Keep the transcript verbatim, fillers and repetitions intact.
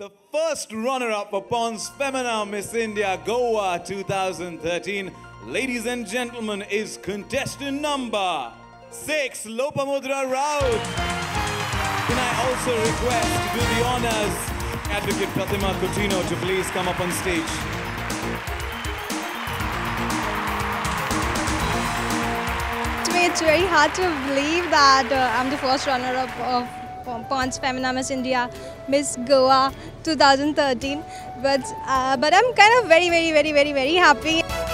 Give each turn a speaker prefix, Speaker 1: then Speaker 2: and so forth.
Speaker 1: The first runner-up for Pons Femina Miss India Goa two thousand thirteen, ladies and gentlemen, is contestant number six, Lopamudra Raut. Can I also request to do the honors, Advocate Pratima Coutinho, to please come up on stage.
Speaker 2: To me, it's very hard to believe that uh, I'm the first runner-up of Pons Femina Miss India Miss Goa two thousand thirteen, but uh, but I'm kind of very very very very very happy.